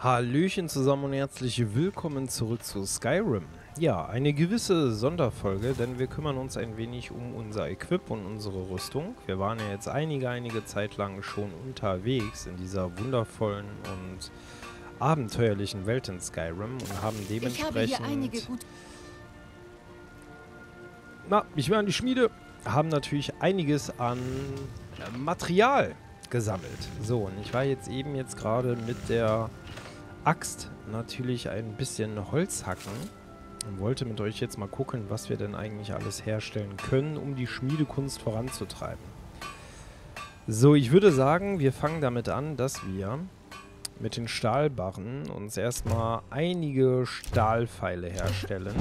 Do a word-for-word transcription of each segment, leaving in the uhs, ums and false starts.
Hallöchen zusammen und herzlich willkommen zurück zu Skyrim. Ja, eine gewisse Sonderfolge, denn wir kümmern uns ein wenig um unser Equip und unsere Rüstung. Wir waren ja jetzt einige, einige Zeit lang schon unterwegs in dieser wundervollen und abenteuerlichen Welt in Skyrim und haben dementsprechend... Ich habe hier einige gut... Na, ich war in die Schmiede, haben natürlich einiges an äh, Material gesammelt. So, und ich war jetzt eben jetzt gerade mit der Axt natürlich ein bisschen Holz hacken und wollte mit euch jetzt mal gucken, was wir denn eigentlich alles herstellen können, um die Schmiedekunst voranzutreiben. So, ich würde sagen, wir fangen damit an, dass wir mit den Stahlbarren uns erstmal einige Stahlpfeile herstellen.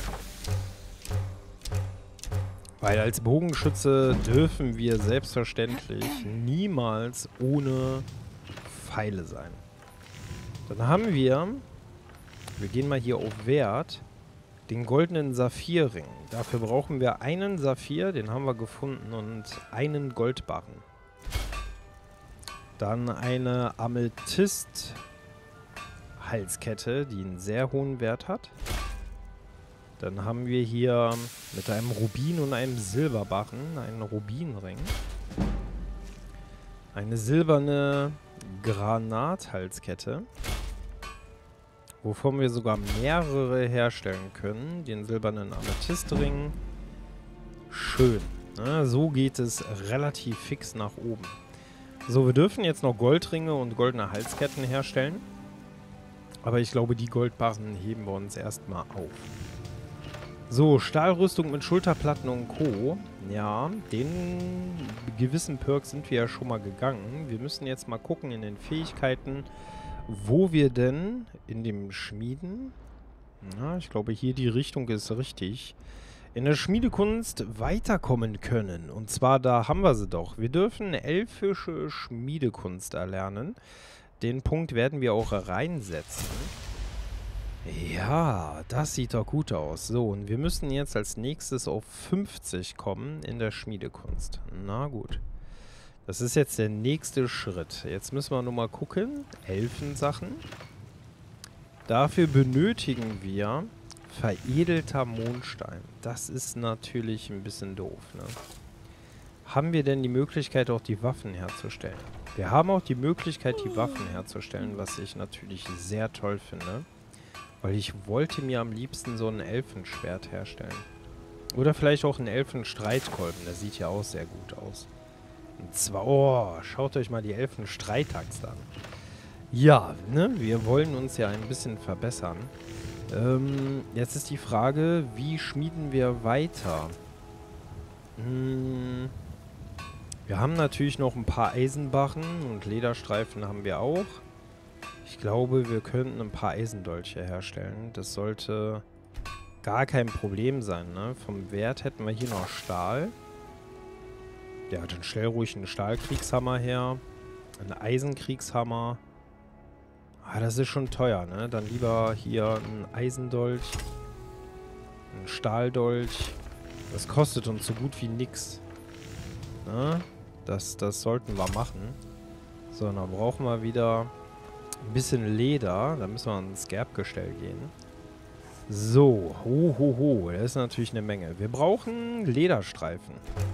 Weil als Bogenschütze dürfen wir selbstverständlich niemals ohne Pfeile sein. Dann haben wir, wir gehen mal hier auf Wert, den goldenen Saphirring. Dafür brauchen wir einen Saphir, den haben wir gefunden, und einen Goldbarren. Dann eine Amethyst-Halskette, die einen sehr hohen Wert hat. Dann haben wir hier mit einem Rubin und einem Silberbarren einen Rubinring. Eine silberne Granathalskette, wovon wir sogar mehrere herstellen können. Den silbernen Amethystring. Schön. Ne? So geht es relativ fix nach oben. So, wir dürfen jetzt noch Goldringe und goldene Halsketten herstellen. Aber ich glaube, die Goldbarren heben wir uns erstmal auf. So, Stahlrüstung mit Schulterplatten und Co. Ja, den gewissen Perk sind wir ja schon mal gegangen. Wir müssen jetzt mal gucken in den Fähigkeiten, wo wir denn in dem Schmieden, na, ich glaube hier die Richtung ist richtig, in der Schmiedekunst weiterkommen können. Und zwar, da haben wir sie doch. Wir dürfen elfische Schmiedekunst erlernen. Den Punkt werden wir auch reinsetzen. Ja, das sieht doch gut aus. So, und wir müssen jetzt als nächstes auf fünfzig kommen in der Schmiedekunst. Na gut. Das ist jetzt der nächste Schritt. Jetzt müssen wir nur mal gucken. Elfensachen. Dafür benötigen wir veredelter Mondstein. Das ist natürlich ein bisschen doof, ne? Haben wir denn die Möglichkeit, auch die Waffen herzustellen? Wir haben auch die Möglichkeit, die Waffen herzustellen, was ich natürlich sehr toll finde. Weil ich wollte mir am liebsten so ein Elfenschwert herstellen. Oder vielleicht auch einen Elfenstreitkolben. Der sieht ja auch sehr gut aus. Und zwar, oh, schaut euch mal die Elfenstreitaxt an. Ja, ne, wir wollen uns ja ein bisschen verbessern. Ähm, jetzt ist die Frage, wie schmieden wir weiter? Hm, wir haben natürlich noch ein paar Eisenbarren und Lederstreifen haben wir auch. Ich glaube, wir könnten ein paar Eisendolche herstellen. Das sollte gar kein Problem sein, ne? Vom Wert hätten wir hier noch Stahl. Ja, dann stell ruhig einen Stahlkriegshammer her. Einen Eisenkriegshammer. Ah, das ist schon teuer, ne? Dann lieber hier ein Eisendolch. Ein Stahldolch. Das kostet uns so gut wie nix. Ne? Das, das sollten wir machen. So, dann brauchen wir wieder ein bisschen Leder. Da müssen wir ans Gerbgestell gehen. So, ho, ho, ho. Das ist natürlich eine Menge. Wir brauchen Lederstreifen.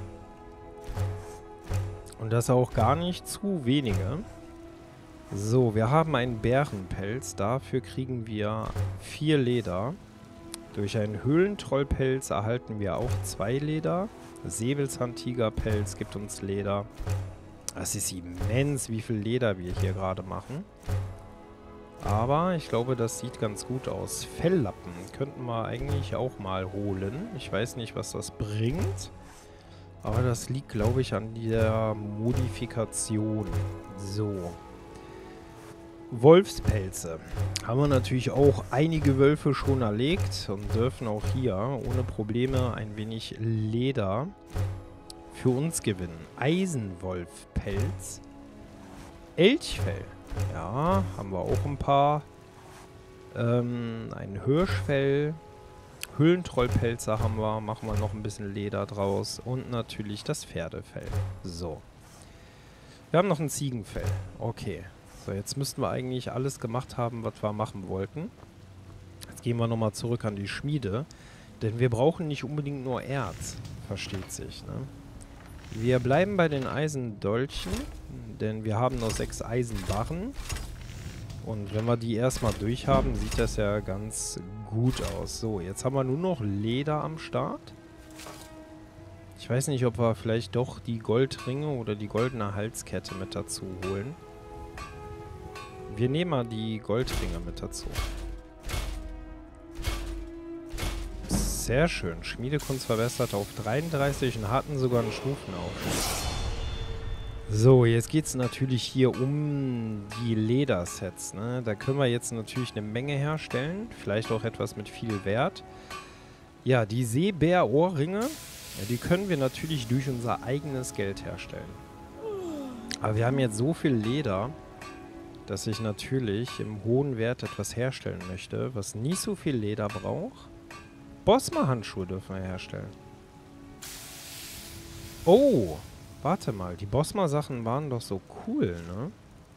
Und das auch gar nicht zu wenige. So, wir haben einen Bärenpelz. Dafür kriegen wir vier Leder. Durch einen Höhlentrollpelz erhalten wir auch zwei Leder. Säbelzahntigerpelz gibt uns Leder. Das ist immens, wie viel Leder wir hier gerade machen. Aber ich glaube, das sieht ganz gut aus. Felllappen könnten wir eigentlich auch mal holen. Ich weiß nicht, was das bringt. Aber das liegt, glaube ich, an der Modifikation. So. Wolfspelze. Haben wir natürlich auch einige Wölfe schon erlegt und dürfen auch hier ohne Probleme ein wenig Leder für uns gewinnen. Eisenwolfpelz. Elchfell. Ja, haben wir auch ein paar. Ähm, ein Hirschfell. Höhlentrollpelze haben wir. Machen wir noch ein bisschen Leder draus. Und natürlich das Pferdefell. So. Wir haben noch ein Ziegenfell. Okay. So, jetzt müssten wir eigentlich alles gemacht haben, was wir machen wollten. Jetzt gehen wir nochmal zurück an die Schmiede. Denn wir brauchen nicht unbedingt nur Erz. Versteht sich, ne? Wir bleiben bei den Eisendolchen. Denn wir haben noch sechs Eisenbarren. Und wenn wir die erstmal durch haben, sieht das ja ganz gut aus. So, jetzt haben wir nur noch Leder am Start. Ich weiß nicht, ob wir vielleicht doch die Goldringe oder die goldene Halskette mit dazu holen. Wir nehmen mal die Goldringe mit dazu. Sehr schön. Schmiedekunst verbessert auf dreiunddreißig und hatten sogar einen Stufenaufstieg. So, jetzt geht es natürlich hier um die Ledersets, ne? Da können wir jetzt natürlich eine Menge herstellen. Vielleicht auch etwas mit viel Wert. Ja, die Seebärohrringe, ja, die können wir natürlich durch unser eigenes Geld herstellen. Aber wir haben jetzt so viel Leder, dass ich natürlich im hohen Wert etwas herstellen möchte, was nicht so viel Leder braucht. Bosma-Handschuhe dürfen wir herstellen. Oh, warte mal. Die Bosma-Sachen waren doch so cool, ne?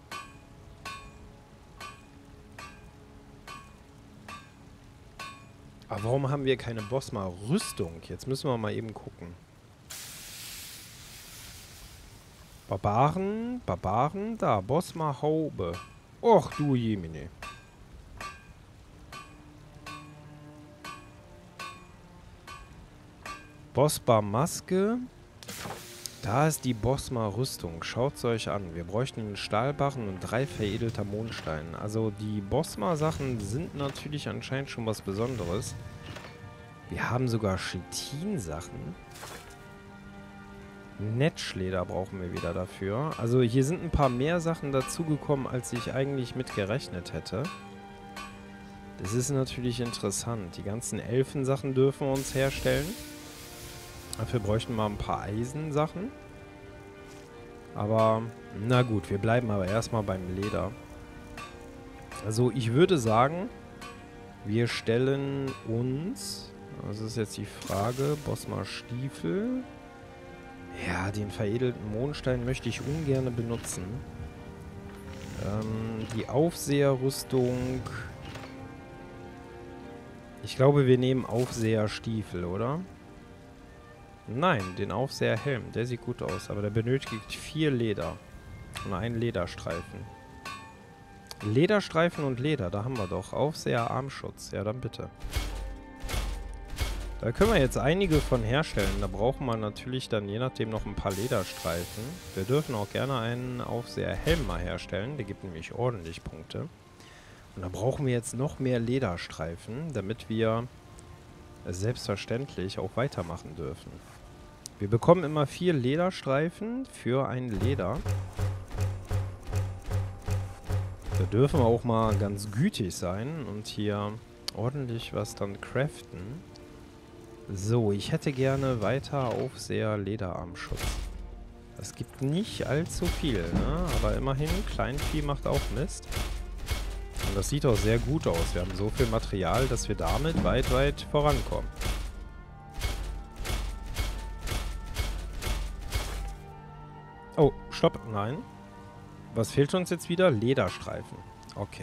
Aber warum haben wir keine Bosma-Rüstung? Jetzt müssen wir mal eben gucken. Barbaren, Barbaren, da, Bosma-Haube. Och, du Jemine. Bosma-Maske. Da ist die Bosma-Rüstung. Schaut es euch an. Wir bräuchten einen Stahlbarren und drei veredelter Mondstein. Also die Bosma-Sachen sind natürlich anscheinend schon was Besonderes. Wir haben sogar Chitin-Sachen. Netschleder brauchen wir wieder dafür. Also hier sind ein paar mehr Sachen dazugekommen, als ich eigentlich mit gerechnet hätte. Das ist natürlich interessant. Die ganzen Elfensachen dürfen wir uns herstellen. Dafür bräuchten wir ein paar Eisensachen. Aber, na gut, wir bleiben aber erstmal beim Leder. Also ich würde sagen, wir stellen uns, das ist jetzt die Frage, Bosma Stiefel. Ja, den veredelten Mondstein möchte ich ungern benutzen. Ähm, die Aufseherrüstung. Ich glaube, wir nehmen Aufseherstiefel, oder? Nein, den Aufseherhelm. Der sieht gut aus, aber der benötigt vier Leder. Und einen Lederstreifen. Lederstreifen und Leder, da haben wir doch. Aufseher-Armschutz. Ja, dann bitte. Da können wir jetzt einige von herstellen. Da brauchen wir natürlich dann je nachdem noch ein paar Lederstreifen. Wir dürfen auch gerne einen Aufseherhelm mal herstellen. Der gibt nämlich ordentlich Punkte. Und da brauchen wir jetzt noch mehr Lederstreifen, damit wir selbstverständlich auch weitermachen dürfen. Wir bekommen immer vier Lederstreifen für ein Leder. Da dürfen wir auch mal ganz gütig sein und hier ordentlich was dann craften. So, ich hätte gerne weiter Aufseher Lederarmschutz. Das gibt nicht allzu viel, ne? Aber immerhin, Kleinvieh macht auch Mist. Und das sieht auch sehr gut aus. Wir haben so viel Material, dass wir damit weit, weit vorankommen. Oh, stopp, nein. Was fehlt uns jetzt wieder? Lederstreifen. Okay.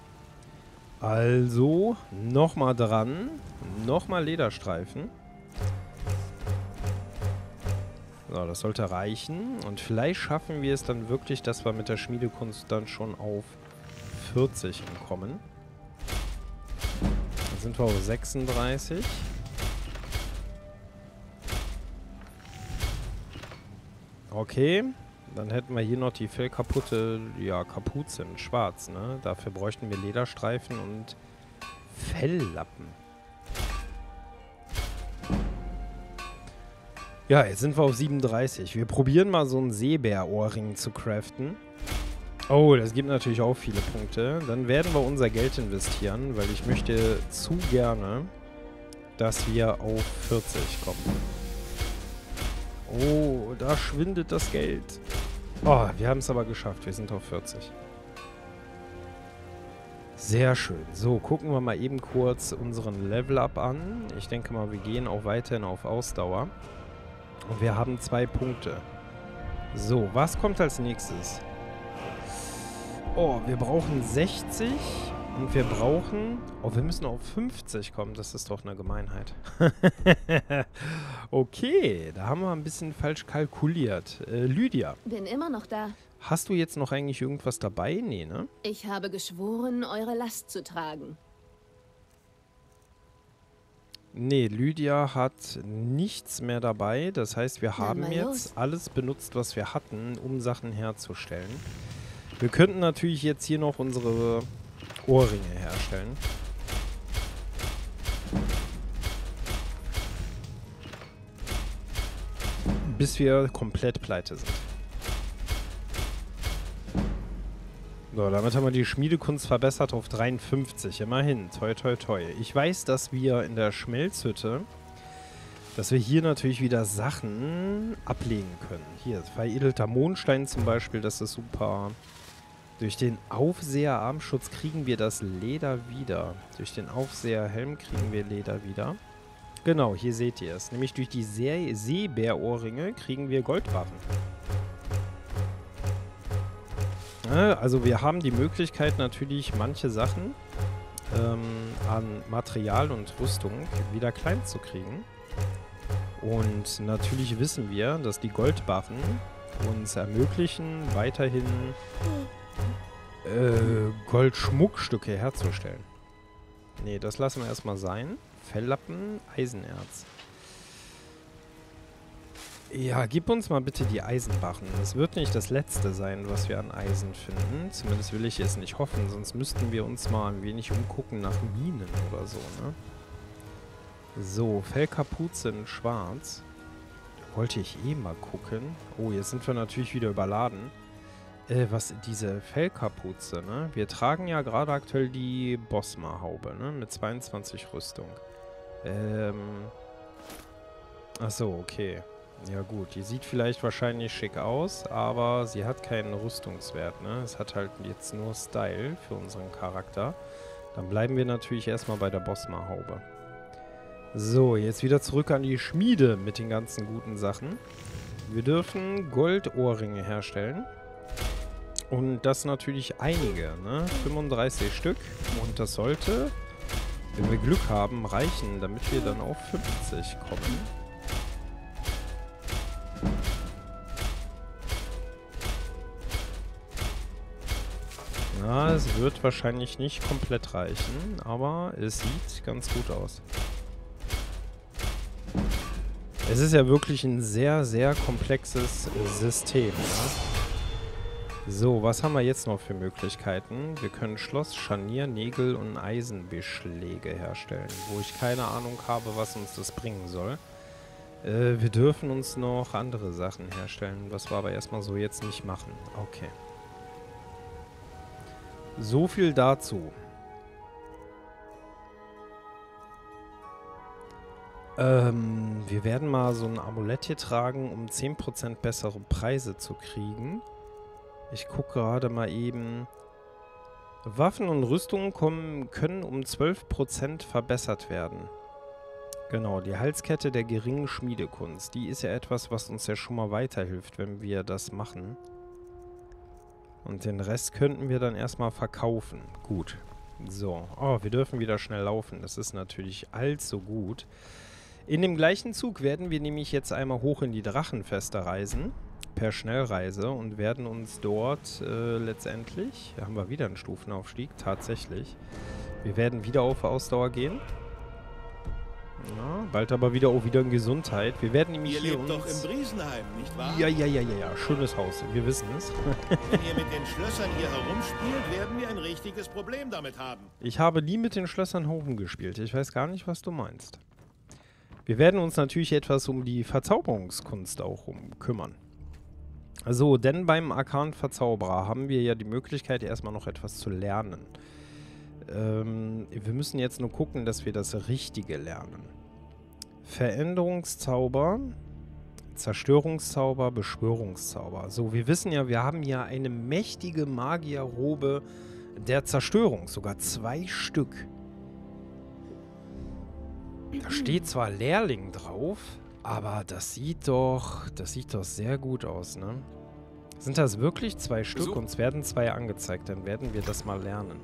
Also, nochmal dran. Nochmal Lederstreifen. So, das sollte reichen. Und vielleicht schaffen wir es dann wirklich, dass wir mit der Schmiedekunst dann schon auf vierzig kommen. Dann sind wir auf sechsunddreißig. Okay. Dann hätten wir hier noch die fellkaputte, ja, Kapuze in schwarz, ne? Dafür bräuchten wir Lederstreifen und Felllappen. Ja, jetzt sind wir auf siebenunddreißig. Wir probieren mal so einen Seebärohrring zu craften. Oh, das gibt natürlich auch viele Punkte. Dann werden wir unser Geld investieren, weil ich möchte zu gerne, dass wir auf vierzig kommen. Oh, da schwindet das Geld. Oh, wir haben es aber geschafft. Wir sind auf vierzig. Sehr schön. So, gucken wir mal eben kurz unseren Level-Up an. Ich denke mal, wir gehen auch weiterhin auf Ausdauer. Und wir haben zwei Punkte. So, was kommt als nächstes? Oh, wir brauchen sechzig und wir brauchen... Oh, wir müssen auf fünfzig kommen. Das ist doch eine Gemeinheit. Okay, da haben wir ein bisschen falsch kalkuliert. Äh, Lydia. Bin immer noch da. Hast du jetzt noch eigentlich irgendwas dabei? Nee, ne? Ich habe geschworen, eure Last zu tragen. Nee, Lydia hat nichts mehr dabei. Das heißt, wir haben mal jetzt los. alles benutzt, was wir hatten, um Sachen herzustellen. Wir könnten natürlich jetzt hier noch unsere Ohrringe herstellen. Bis wir komplett pleite sind. So, damit haben wir die Schmiedekunst verbessert auf dreiundfünfzig. Immerhin. Toi, toi, toi. Ich weiß, dass wir in der Schmelzhütte, dass wir hier natürlich wieder Sachen ablegen können. Hier, veredelter Mondstein zum Beispiel, das ist super. Durch den Aufseherarmschutz kriegen wir das Leder wieder. Durch den Aufseherhelm kriegen wir Leder wieder. Genau, hier seht ihr es. Nämlich durch die See Seebärohrringe kriegen wir Goldbarren. Ja, also wir haben die Möglichkeit natürlich manche Sachen ähm, an Material und Rüstung wieder klein zu kriegen. Und natürlich wissen wir, dass die Goldbarren uns ermöglichen, weiterhin äh, Goldschmuckstücke herzustellen. Nee, das lassen wir erstmal sein. Felllappen, Eisenerz. Ja, gib uns mal bitte die Eisenbarren. Es wird nicht das letzte sein, was wir an Eisen finden. Zumindest will ich es nicht hoffen, sonst müssten wir uns mal ein wenig umgucken nach Minen oder so, ne? So, Fellkapuze in schwarz. Wollte ich eh mal gucken. Oh, jetzt sind wir natürlich wieder überladen. Äh, was, diese Fellkapuze, ne? Wir tragen ja gerade aktuell die Bosma-Haube, ne? Mit zweiundzwanzig Rüstung. Ähm. Achso, okay. Ja gut, die sieht vielleicht wahrscheinlich schick aus, aber sie hat keinen Rüstungswert, ne? Es hat halt jetzt nur Style für unseren Charakter. Dann bleiben wir natürlich erstmal bei der Bosma-Haube. So, jetzt wieder zurück an die Schmiede mit den ganzen guten Sachen. Wir dürfen Goldohrringe herstellen. Und das natürlich einige, ne? fünfunddreißig Stück. Und das sollte, wenn wir Glück haben, reichen, damit wir dann auf fünfzig kommen. Ja, es wird wahrscheinlich nicht komplett reichen, aber es sieht ganz gut aus. Es ist ja wirklich ein sehr, sehr komplexes System. Ne? So, was haben wir jetzt noch für Möglichkeiten? Wir können Schloss, Scharnier, Nägel und Eisenbeschläge herstellen, wo ich keine Ahnung habe, was uns das bringen soll. Äh, wir dürfen uns noch andere Sachen herstellen, was wir aber erstmal so jetzt nicht machen. Okay. So viel dazu. Ähm, wir werden mal so ein Amulett hier tragen, um zehn Prozent bessere Preise zu kriegen. Ich gucke gerade mal eben. Waffen und Rüstungen kommen, können um zwölf Prozent verbessert werden. Genau, die Halskette der geringen Schmiedekunst. Die ist ja etwas, was uns ja schon mal weiterhilft, wenn wir das machen. Und den Rest könnten wir dann erstmal verkaufen. Gut. So. Oh, wir dürfen wieder schnell laufen. Das ist natürlich allzu gut. In dem gleichen Zug werden wir nämlich jetzt einmal hoch in die Drachenfeste reisen. Per Schnellreise. Und werden uns dort äh, letztendlich... Da haben wir wieder einen Stufenaufstieg. Tatsächlich. Wir werden wieder auf Ausdauer gehen. Ja, bald aber wieder auch wieder in Gesundheit. Wir werden nämlich Ihr hier lebt uns... doch im Briesenheim, nicht wahr? Ja, ja, ja, ja, ja. Schönes Haus. Wir wissen es. Wenn ihr mit den Schlössern hier herumspielt, werden wir ein richtiges Problem damit haben. Ich habe nie mit den Schlössern herumgespielt. Ich weiß gar nicht, was du meinst. Wir werden uns natürlich etwas um die Verzauberungskunst auch um kümmern. So, denn beim Arkan Verzauberer haben wir ja die Möglichkeit, erstmal noch etwas zu lernen. Ähm, wir müssen jetzt nur gucken, dass wir das Richtige lernen. Veränderungszauber, Zerstörungszauber, Beschwörungszauber. So, wir wissen ja, wir haben ja eine mächtige Magierrobe der Zerstörung. Sogar zwei Stück. Da steht zwar Lehrling drauf, aber das sieht doch, das sieht doch sehr gut aus, ne? Sind das wirklich zwei Stück? Besuch. Uns werden zwei angezeigt. Dann werden wir das mal lernen.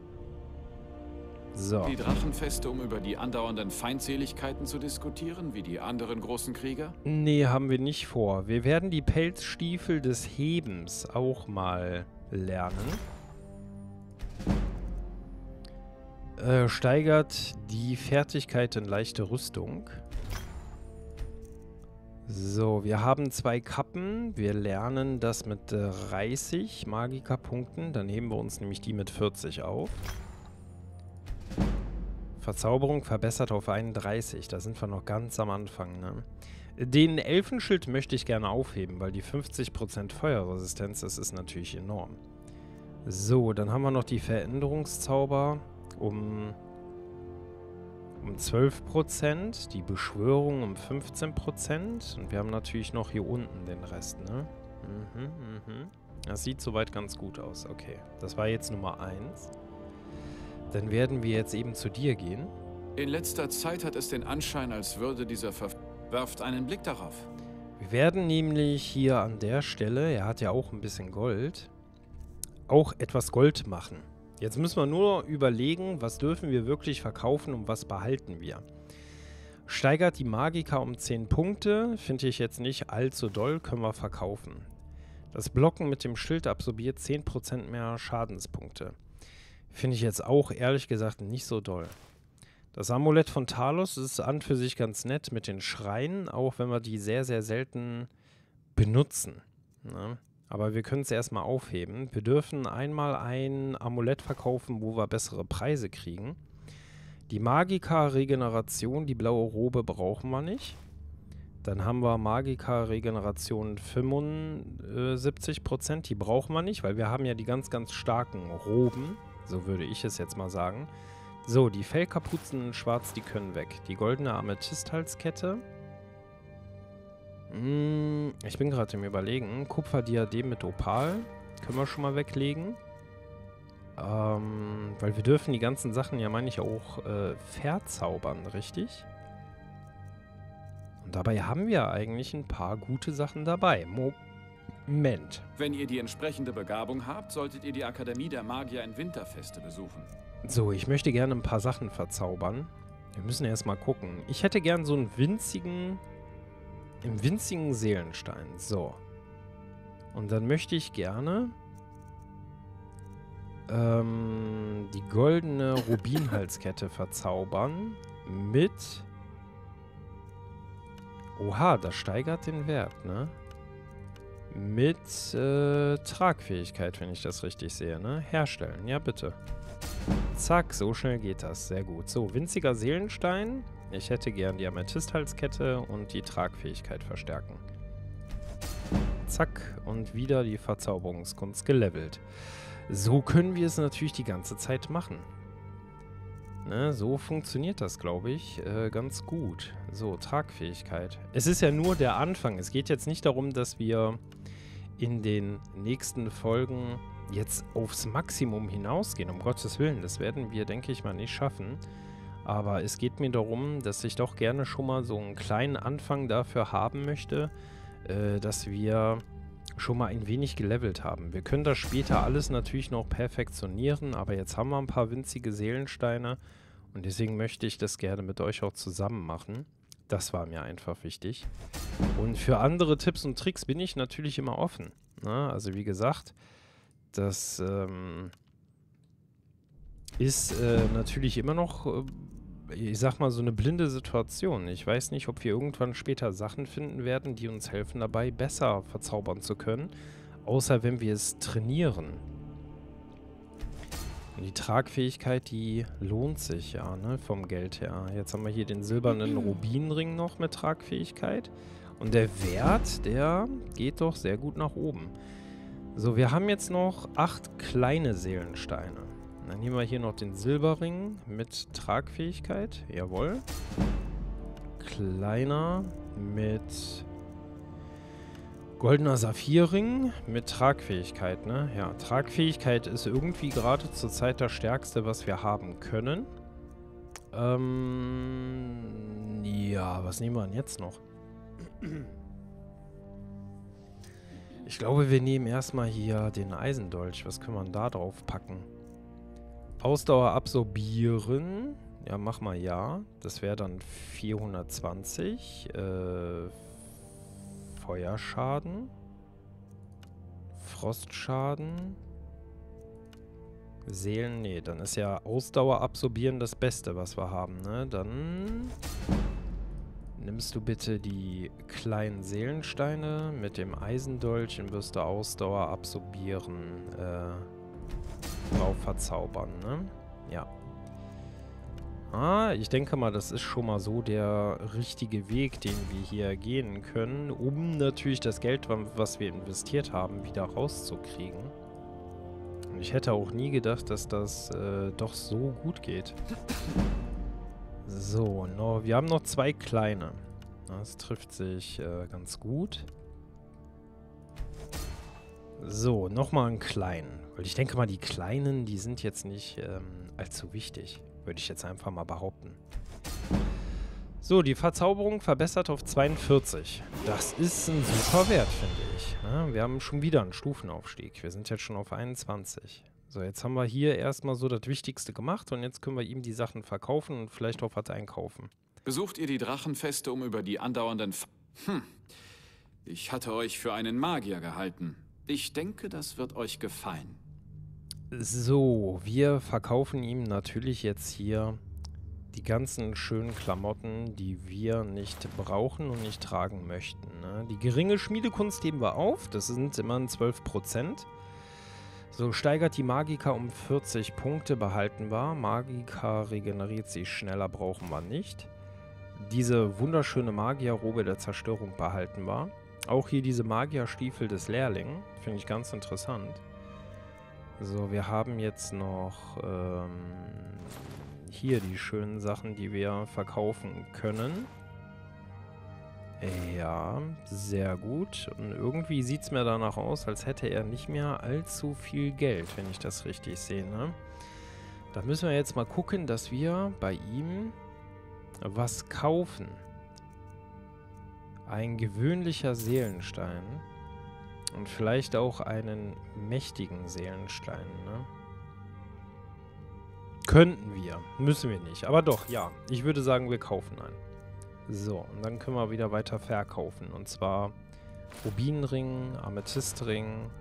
So. Die Drachenfeste, um über die andauernden Feindseligkeiten zu diskutieren, wie die anderen großen Krieger? Nee, haben wir nicht vor. Wir werden die Pelzstiefel des Hebens auch mal lernen. Äh, steigert die Fertigkeit in leichte Rüstung. So, wir haben zwei Kappen. Wir lernen das mit dreißig Magika-Punkten. Dann heben wir uns nämlich die mit vierzig auf. Verzauberung verbessert auf einunddreißig. Da sind wir noch ganz am Anfang, ne? Den Elfenschild möchte ich gerne aufheben, weil die fünfzig Prozent Feuerresistenz, das ist natürlich enorm. So, dann haben wir noch die Veränderungszauber um, um zwölf Prozent, die Beschwörung um fünfzehn Prozent und wir haben natürlich noch hier unten den Rest, ne? Mhm, mhm. Das sieht soweit ganz gut aus. Okay, das war jetzt Nummer eins. Dann werden wir jetzt eben zu dir gehen. In letzter Zeit hat es den Anschein, als würde dieser Ver... Werft einen Blick darauf. Wir werden nämlich hier an der Stelle, er hat ja auch ein bisschen Gold, auch etwas Gold machen. Jetzt müssen wir nur überlegen, was dürfen wir wirklich verkaufen und was behalten wir. Steigert die Magika um zehn Punkte, finde ich jetzt nicht allzu doll, können wir verkaufen. Das Blocken mit dem Schild absorbiert zehn Prozent mehr Schadenspunkte. Finde ich jetzt auch, ehrlich gesagt, nicht so doll. Das Amulett von Talos ist an für sich ganz nett mit den Schreien, auch wenn wir die sehr, sehr selten benutzen. Ne? Aber wir können es erstmal aufheben. Wir dürfen einmal ein Amulett verkaufen, wo wir bessere Preise kriegen. Die Magika-Regeneration, die blaue Robe, brauchen wir nicht. Dann haben wir Magika-Regeneration fünfundsiebzig Prozent, die brauchen wir nicht, weil wir haben ja die ganz, ganz starken Roben. So würde ich es jetzt mal sagen. So, die Fellkapuzen in Schwarz, die können weg. Die goldene Amethyst-Halskette. Hm, ich bin gerade im Überlegen. Kupferdiadem mit Opal. Können wir schon mal weglegen. Ähm, weil wir dürfen die ganzen Sachen ja, meine ich, auch äh, verzaubern, richtig? Und dabei haben wir eigentlich ein paar gute Sachen dabei. Moment. Wenn ihr die entsprechende Begabung habt, solltet ihr die Akademie der Magier in Winterfeste besuchen. So, ich möchte gerne ein paar Sachen verzaubern. Wir müssen erst mal gucken. Ich hätte gern so einen winzigen, einen winzigen Seelenstein. So. Und dann möchte ich gerne ähm, die goldene Rubinhalskette verzaubern mit... Oha, das steigert den Wert, ne? Mit äh, Tragfähigkeit, wenn ich das richtig sehe, ne? Herstellen, ja bitte. Zack, so schnell geht das. Sehr gut. So, winziger Seelenstein. Ich hätte gern die Amethyst-Halskette und die Tragfähigkeit verstärken. Zack, und wieder die Verzauberungskunst gelevelt. So können wir es natürlich die ganze Zeit machen. Ne, so funktioniert das, glaube ich, äh, ganz gut. So, Tragfähigkeit. Es ist ja nur der Anfang. Es geht jetzt nicht darum, dass wir in den nächsten Folgen jetzt aufs Maximum hinausgehen. Um Gottes Willen, das werden wir, denke ich mal, nicht schaffen. Aber es geht mir darum, dass ich doch gerne schon mal so einen kleinen Anfang dafür haben möchte, äh, dass wir schon mal ein wenig gelevelt haben. Wir können das später alles natürlich noch perfektionieren, aber jetzt haben wir ein paar winzige Seelensteine und deswegen möchte ich das gerne mit euch auch zusammen machen. Das war mir einfach wichtig. Und für andere Tipps und Tricks bin ich natürlich immer offen. Ne? Also wie gesagt, das ähm, ist äh, natürlich immer noch, äh, ich sag mal, so eine blinde Situation. Ich weiß nicht, ob wir irgendwann später Sachen finden werden, die uns helfen dabei, besser verzaubern zu können. Außer wenn wir es trainieren. Und die Tragfähigkeit, die lohnt sich ja, ne, vom Geld her. Jetzt haben wir hier den silbernen Rubinring noch mit Tragfähigkeit. Und der Wert, der geht doch sehr gut nach oben. So, wir haben jetzt noch acht kleine Seelensteine. Dann nehmen wir hier noch den Silberring mit Tragfähigkeit. Jawohl. Kleiner mit goldener Saphirring mit Tragfähigkeit, ne? Ja, Tragfähigkeit ist irgendwie gerade zur Zeit das Stärkste, was wir haben können. Ähm, ja, was nehmen wir denn jetzt noch? Ich glaube, wir nehmen erstmal hier den Eisendolch. Was können wir denn da drauf packen? Ausdauer absorbieren. Ja, mach mal ja. Das wäre dann vierhundertzwanzig. Äh, Feuerschaden. Frostschaden. Seelen, nee, dann ist ja Ausdauer absorbieren das Beste, was wir haben, ne? Dann nimmst du bitte die kleinen Seelensteine mit dem Eisendolch und wirst du Ausdauer absorbieren, äh, drauf verzaubern, ne? Ja. Ah, ich denke mal, das ist schon mal so der richtige Weg, den wir hier gehen können, um natürlich das Geld, was wir investiert haben, wieder rauszukriegen. Und ich hätte auch nie gedacht, dass das äh, doch so gut geht. So, no, wir haben noch zwei kleine. Das trifft sich äh, ganz gut. So, nochmal einen kleinen. Weil ich denke mal, die kleinen, die sind jetzt nicht ähm, allzu wichtig. Würde ich jetzt einfach mal behaupten. So, die Verzauberung verbessert auf zweiundvierzig. Das ist ein super Wert, finde ich. Ja, wir haben schon wieder einen Stufenaufstieg. Wir sind jetzt schon auf einundzwanzig. So, jetzt haben wir hier erstmal so das Wichtigste gemacht und jetzt können wir ihm die Sachen verkaufen und vielleicht auch was einkaufen. Besucht ihr die Drachenfeste, um über die andauernden... F hm. Ich hatte euch für einen Magier gehalten. Ich denke, das wird euch gefallen. So, wir verkaufen ihm natürlich jetzt hier die ganzen schönen Klamotten, die wir nicht brauchen und nicht tragen möchten. Ne? Die geringe Schmiedekunst geben wir auf. Das sind immerhin zwölf Prozent. So, steigert die Magika um vierzig Punkte, behalten wir. Magika regeneriert sich schneller, brauchen wir nicht. Diese wunderschöne Magierrobe der Zerstörung behalten wir. Auch hier diese Magierstiefel des Lehrling. Finde ich ganz interessant. So, wir haben jetzt noch ähm, hier die schönen Sachen, die wir verkaufen können. Ja, sehr gut. Und irgendwie sieht es mir danach aus, als hätte er nicht mehr allzu viel Geld, wenn ich das richtig sehe, ne? Da müssen wir jetzt mal gucken, dass wir bei ihm was kaufen. Ein gewöhnlicher Seelenstein. Und vielleicht auch einen mächtigen Seelenstein, ne? Könnten wir. Müssen wir nicht. Aber doch, ja. Ich würde sagen, wir kaufen einen. So, und dann können wir wieder weiter verkaufen. Und zwar Rubinring, Amethystring.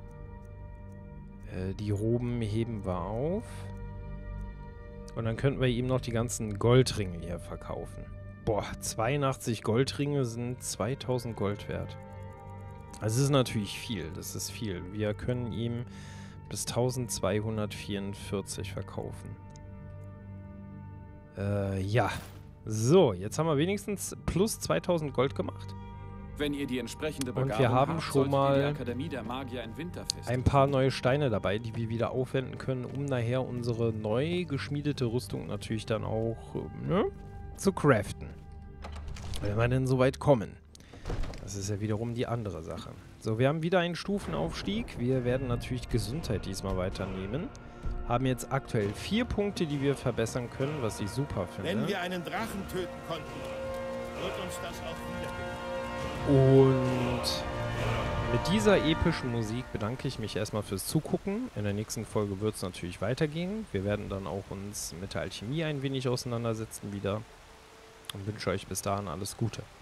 Äh, die Roben heben wir auf. Und dann könnten wir ihm noch die ganzen Goldringe hier verkaufen. Boah, zweiundachtzig Goldringe sind zweitausend Gold wert. Also das ist natürlich viel, das ist viel. Wir können ihm bis eintausendzweihundertvierundvierzig verkaufen. Äh, ja. So, jetzt haben wir wenigstens plus zweitausend Gold gemacht. Wenn ihr die entsprechende Begabung Und wir haben habt, schon solltet ihr die mal Akademie der Magier in Winterfest ein paar neue Steine dabei, die wir wieder aufwenden können, um nachher unsere neu geschmiedete Rüstung natürlich dann auch ne, zu craften. Wenn wir denn so weit kommen. Das ist ja wiederum die andere Sache. So, wir haben wieder einen Stufenaufstieg. Wir werden natürlich Gesundheit diesmal weiternehmen. Haben jetzt aktuell vier Punkte, die wir verbessern können, was ich super finde. Wenn wir einen Drachen töten konnten, wird uns das auch wieder gelingen. Und mit dieser epischen Musik bedanke ich mich erstmal fürs Zugucken. In der nächsten Folge wird es natürlich weitergehen. Wir werden dann auch uns mit der Alchemie ein wenig auseinandersetzen wieder. Und wünsche euch bis dahin alles Gute.